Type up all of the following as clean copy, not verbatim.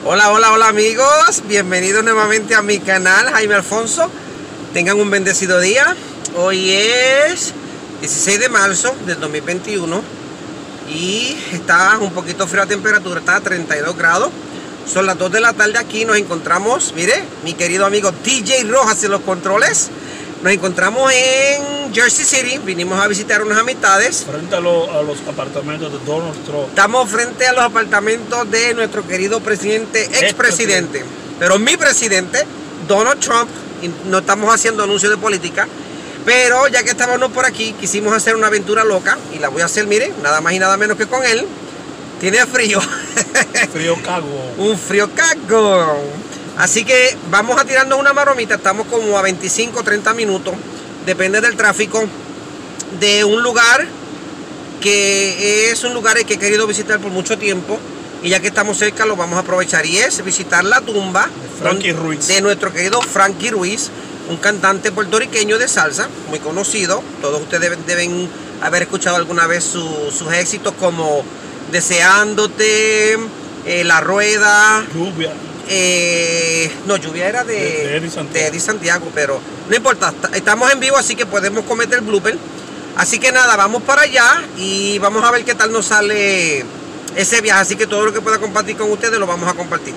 Hola, hola, hola amigos, bienvenidos nuevamente a mi canal, Jaime Alfonso. Tengan un bendecido día. Hoy es 16 de marzo del 2021 y está un poquito fría la temperatura, está a 32 grados. Son las 2 de la tarde aquí, nos encontramos, mire, mi querido amigo DJ Rojas en los controles. Nos encontramos en Jersey City, vinimos a visitar unas amistades. Frente a los apartamentos de Donald Trump. Estamos frente a los apartamentos de nuestro querido presidente, expresidente. Pero mi presidente, Donald Trump, y no estamos haciendo anuncios de política. Pero ya que estábamos por aquí, quisimos hacer una aventura loca. Y la voy a hacer, mire, nada más y nada menos que con él. Tiene frío. Frío cago. Un frío cago. Así que vamos a tirarnos una maromita. Estamos como a 25 30 minutos, depende del tráfico, de un lugar que es un lugar que he querido visitar por mucho tiempo. Y ya que estamos cerca lo vamos a aprovechar, y es visitar la tumba de nuestro querido Frankie Ruiz, un cantante puertorriqueño de salsa muy conocido. Todos ustedes deben haber escuchado alguna vez sus éxitos como Deseándote, La Rueda, Lluvia. No, Lluvia era de Eddie Santiago, pero no importa, estamos en vivo, así que podemos cometer blooper. Así que nada, vamos para allá y vamos a ver qué tal nos sale ese viaje. Así que todo lo que pueda compartir con ustedes lo vamos a compartir.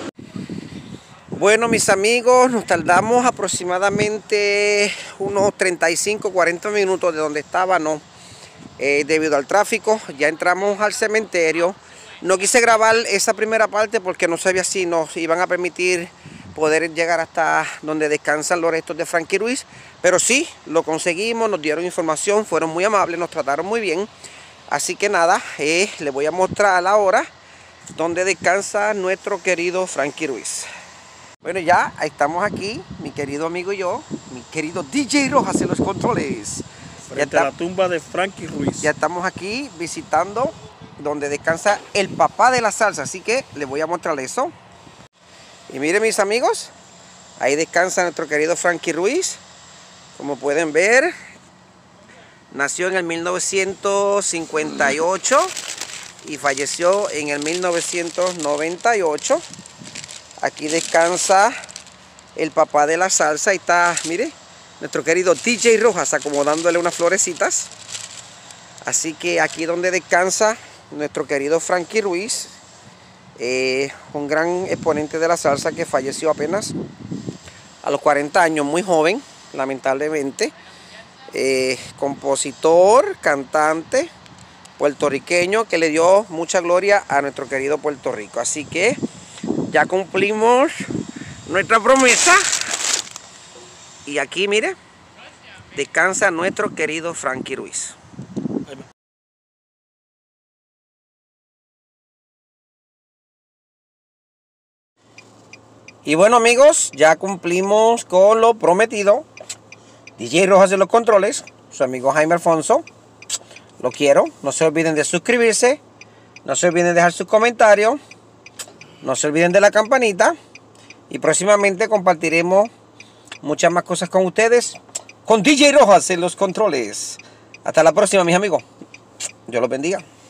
Bueno, mis amigos, nos tardamos aproximadamente unos 35-40 minutos de donde estábamos, debido al tráfico. Ya entramos al cementerio. No quise grabar esa primera parte porque no sabía si nos iban a permitir poder llegar hasta donde descansan los restos de Frankie Ruiz, pero sí, lo conseguimos, nos dieron información, fueron muy amables, nos trataron muy bien. Así que nada, les voy a mostrar ahora donde descansa nuestro querido Frankie Ruiz. Bueno, ya estamos aquí, mi querido amigo y yo, mi querido DJ Rojas en los controles. Frente a la tumba de Frankie Ruiz. Ya estamos aquí visitando donde descansa el papá de la salsa, así que les voy a mostrar eso. Y miren, mis amigos, ahí descansa nuestro querido Frankie Ruiz. Como pueden ver, nació en el 1958 y falleció en el 1998. Aquí descansa el papá de la salsa. Ahí está, mire, nuestro querido DJ Rojas acomodándole unas florecitas. Así que aquí donde descansa nuestro querido Frankie Ruiz, un gran exponente de la salsa que falleció apenas a los 40 años, muy joven, lamentablemente. Compositor, cantante puertorriqueño que le dio mucha gloria a nuestro querido Puerto Rico. Así que ya cumplimos nuestra promesa. Y aquí, mire, descansa nuestro querido Frankie Ruiz. Y bueno, amigos, ya cumplimos con lo prometido. DJ Rojas de los controles, su amigo Jaime Alfonso. Lo quiero. No se olviden de suscribirse. No se olviden de dejar sus comentarios. No se olviden de la campanita. Y próximamente compartiremos muchas más cosas con ustedes, con DJ Rojas en los controles. Hasta la próxima, mis amigos. Dios los bendiga.